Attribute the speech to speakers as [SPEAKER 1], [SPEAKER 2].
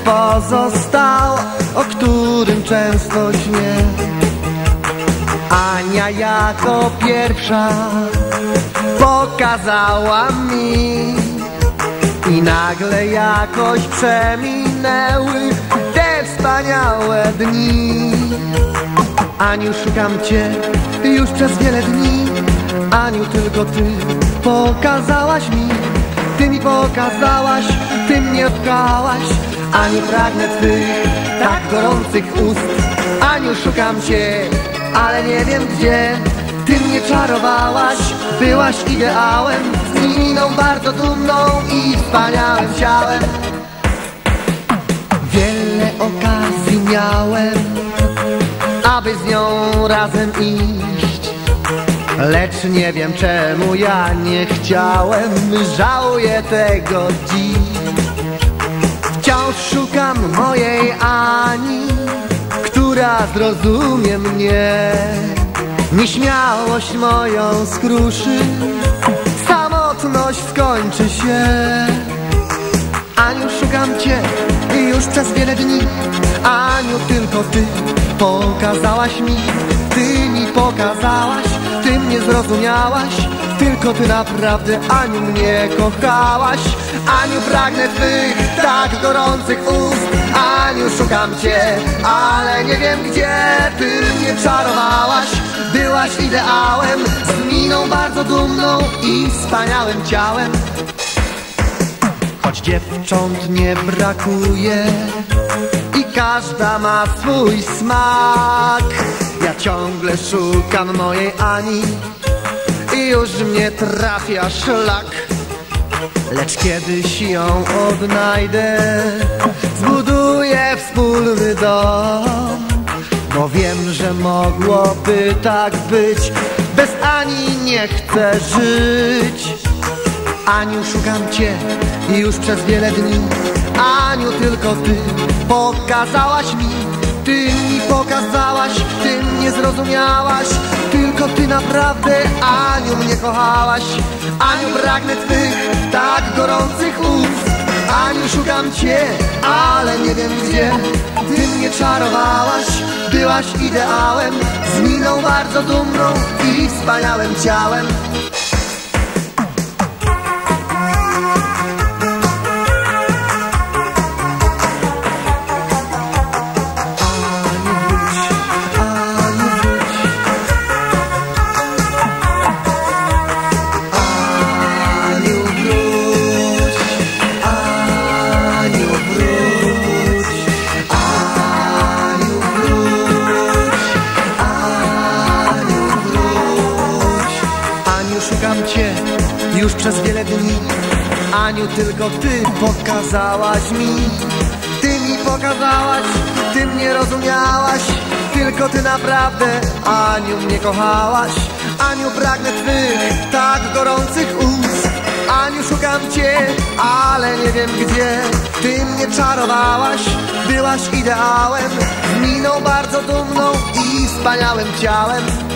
[SPEAKER 1] pozostał, o którym często śnię. Ania jako pierwsza pokazała mi i nagle jakoś przeminęły te wspaniałe dni. Aniu, szukam cię już przez wiele dni. Aniu, tylko ty pokazałaś mi. Ty mi pokazałaś, ty mnie odkałaś. Aniu, pragnę twych tak gorących ust. Aniu, szukam cię, ale nie wiem gdzie. Ty mnie czarowałaś, byłaś ideałem, miną bardzo dumną i wspaniałym ciałem. Wiele okazji miałem, aby z nią razem iść, lecz nie wiem czemu ja nie chciałem. Żałuję tego dziś. Wciąż szukam mojej Ani, która zrozumie mnie. Nieśmiałość moją skruszy, samotność skończy się. Aniu, szukam cię już przez wiele dni. Aniu, tylko ty pokazałaś mi. Ty mi pokazałaś, ty mnie zrozumiałaś. Tylko ty naprawdę, Aniu, mnie kochałaś. Aniu, pragnę twych tak gorących ust. Aniu, szukam cię, ale nie wiem gdzie. Ty mnie czarowałaś, byłaś ideałem, z miną bardzo dumną i wspaniałym ciałem. Choć dziewcząt nie brakuje i każda ma swój smak, ja ciągle szukam mojej Ani i już mnie trafia szlak. Lecz kiedyś ją odnajdę, zbuduję wspólny dom, bo wiem, że mogłoby tak być. Bez Ani nie chcę żyć. Aniu, szukam cię już przez wiele dni. Aniu, tylko ty pokazałaś mi. Ty mi pokazałaś, ty mnie zrozumiałaś. Tylko ty naprawdę, Aniu, mnie kochałaś. Aniu, pragnę twych tak gorących ust. Aniu, szukam cię, ale nie wiem gdzie. Ty mnie czarowałaś, byłaś ideałem, z miną bardzo dumną i wspaniałym ciałem. Już przez wiele dni. Aniu, tylko ty pokazałaś mi. Ty mi pokazałaś, ty mnie rozumiałaś. Tylko ty naprawdę, Aniu, mnie kochałaś. Aniu, pragnę twych tak gorących ust. Aniu, szukam cię, ale nie wiem gdzie. Ty mnie czarowałaś, byłaś ideałem, miną bardzo dumną i wspaniałym ciałem.